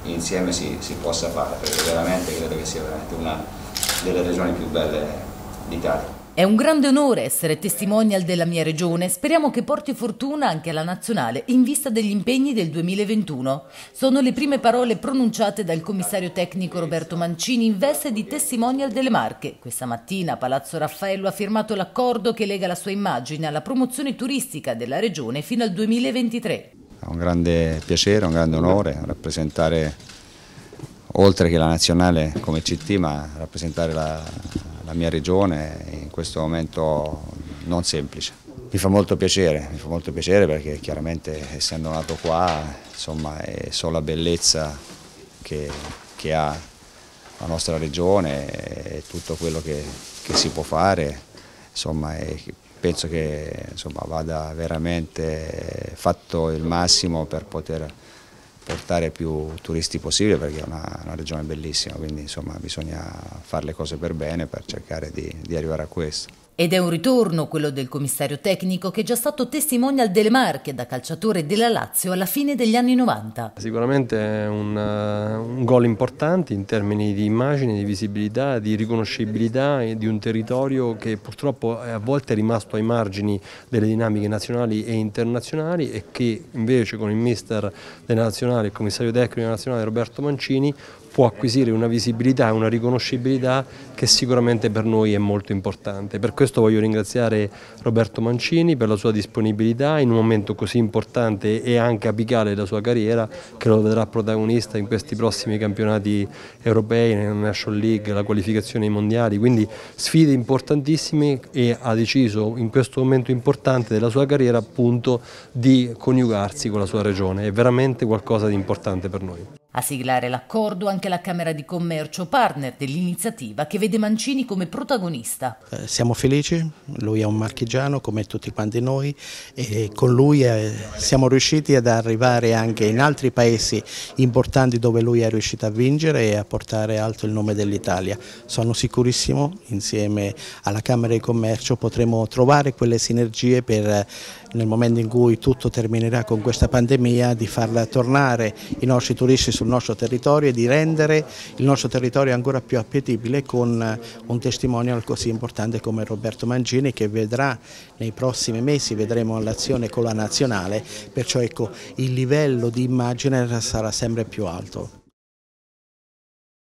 insieme si possa fare, perché veramente credo che sia veramente una delle regioni più belle d'Italia. È un grande onore essere testimonial della mia regione, speriamo che porti fortuna anche alla nazionale in vista degli impegni del 2021. Sono le prime parole pronunciate dal commissario tecnico Roberto Mancini in veste di testimonial delle Marche. Questa mattina a Palazzo Raffaello ha firmato l'accordo che lega la sua immagine alla promozione turistica della regione fino al 2023. È un grande piacere, un grande onore rappresentare, oltre che la nazionale come CT, ma rappresentare la mia regione in questo momento non semplice. Mi fa molto piacere perché chiaramente essendo nato qua, insomma, so la bellezza che ha la nostra regione e tutto quello che si può fare, insomma, e penso che insomma, vada veramente fatto il massimo per poter portare più turisti possibile, perché è una regione bellissima, quindi insomma bisogna fare le cose per bene per cercare di arrivare a questo. Ed è un ritorno quello del commissario tecnico che è già stato testimonial delle Marche da calciatore della Lazio alla fine degli anni 90. Sicuramente è un gol importante in termini di immagine, di visibilità, di riconoscibilità di un territorio che purtroppo a volte è rimasto ai margini delle dinamiche nazionali e internazionali e che invece con il mister della nazionale, il commissario tecnico della nazionale Roberto Mancini, può acquisire una visibilità e una riconoscibilità che sicuramente per noi è molto importante. Per questo voglio ringraziare Roberto Mancini per la sua disponibilità in un momento così importante e anche apicale della sua carriera, che lo vedrà protagonista in questi prossimi campionati europei, nella National League, la qualificazione ai mondiali, quindi sfide importantissime, e ha deciso in questo momento importante della sua carriera appunto di coniugarsi con la sua regione. È veramente qualcosa di importante per noi. A siglare l'accordo anche la Camera di Commercio, partner dell'iniziativa che vede Mancini come protagonista. Siamo felici, lui è un marchigiano come tutti quanti noi e con lui siamo riusciti ad arrivare anche in altri paesi importanti dove lui è riuscito a vincere e a portare alto il nome dell'Italia. Sono sicurissimo, insieme alla Camera di Commercio potremo trovare quelle sinergie per, nel momento in cui tutto terminerà con questa pandemia, di far tornare i nostri turisti sul nostro territorio e di rendere il nostro territorio ancora più appetibile con un testimonial così importante come Roberto Mancini, che vedrà nei prossimi mesi, vedremo l'azione con la nazionale, perciò ecco, il livello di immagine sarà sempre più alto.